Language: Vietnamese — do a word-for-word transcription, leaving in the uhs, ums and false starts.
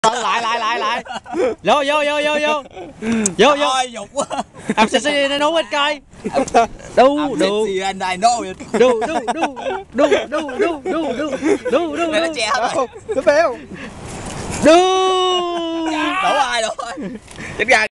lại lại lại lại vô vô vô vô vô vô vô Ôi dục quá. em sẽ sẽ nó nấu hết coi đu đu Gì anh này nô vậy? đu đu đu đu đu đu đu đu đu đu Nó chè rồi. Nó béo. đu Đổ ai rồi. Chết gà.